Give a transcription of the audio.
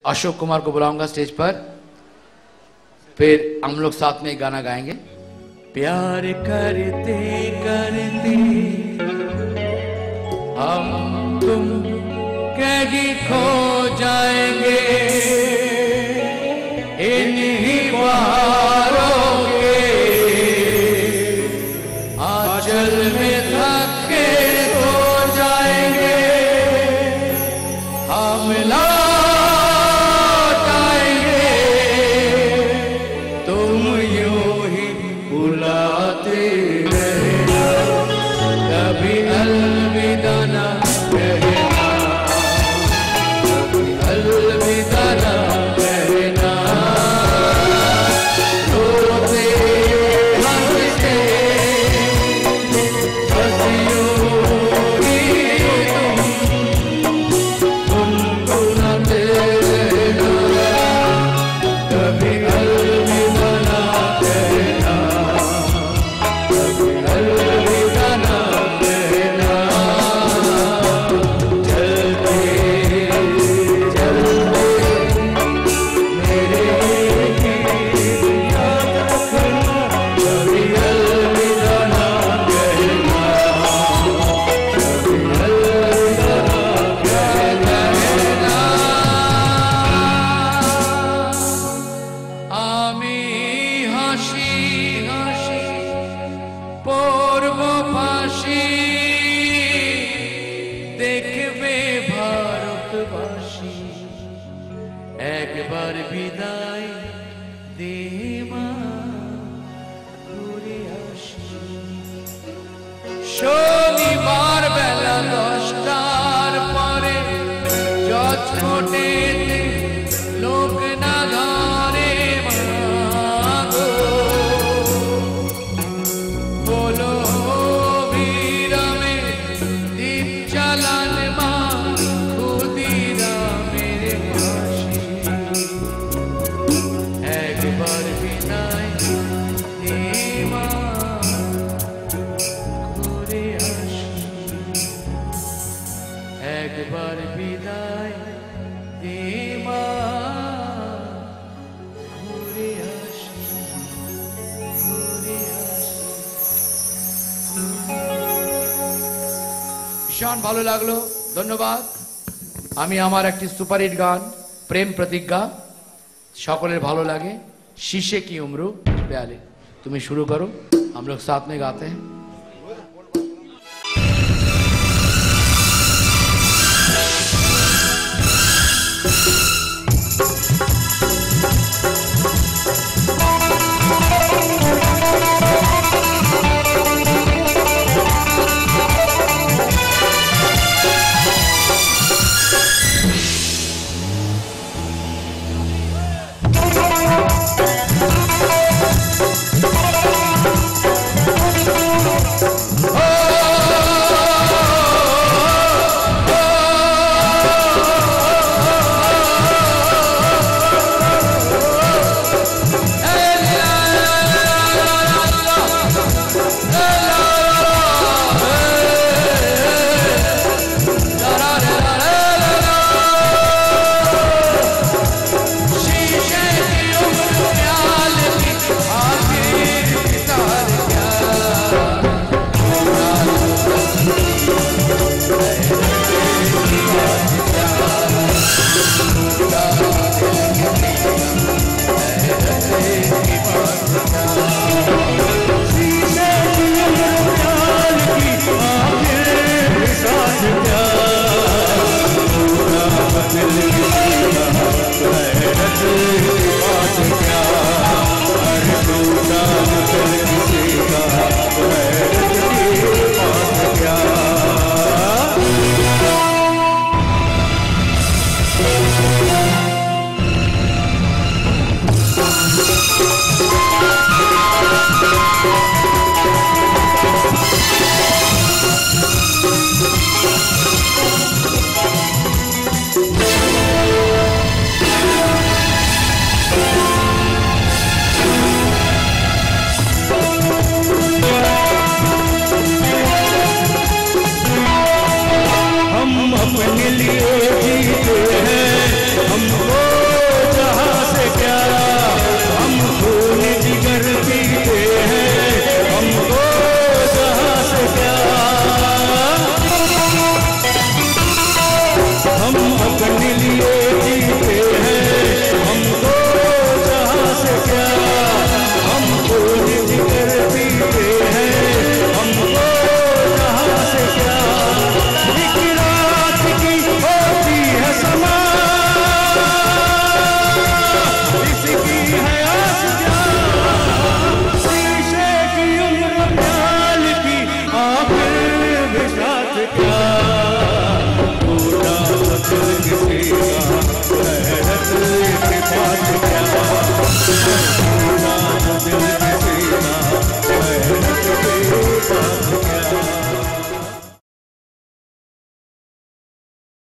अशोक कुमार को बुलाऊंगा स्टेज पर, फिर हम लोग साथ में एक गाना गाएंगे। प्यार करते करते हम तुम कहीं खो जाएंगे, इन्हीं बहारों के आंचल में थक के सो जाएंगे। हम लौट आएंगे, तुम यूं ही बुलाते रहना, कभी अलविदा ना कहना, कभी अलविदा ना कहना। रोते हंसते बस यूं ही तुम गुनगुनाते रहना, कभी अलविदा ना कहना, कभी अलविदा ना कहना। चलते चलते मेरे गीत याद रखना, कभी अलविदा ना कहना, कभी अलविदा ना कहना। আমি হাসি হাসি পড়ব ফাঁসি, দেখবে ভারতবাসী, একবার বিদায় দে মা, ঘুরে আসি। শনিবার বেলা 10টার পরে জজকোর্টেতে লোক না ধরে মাগো, বলো বিরামে দীপ চালান মা, ক্ষুদিরামের ফাঁসি। একবার বিদায় দে মা, ঘুরে আসি। একবার বিদায় দে মা, ঘুরে আসি, ঘুরে আসি। ভীষণ ভালো লাগলো, ধন্যবাদ। আমি আমার একটি সুপারহিট গান প্রেম প্রতিজ্ঞা, সকলের ভালো লাগে। शीशे की उम्र प्याले, तुम्हें शुरू करो, हम लोग साथ में गाते हैं। गिफ्ट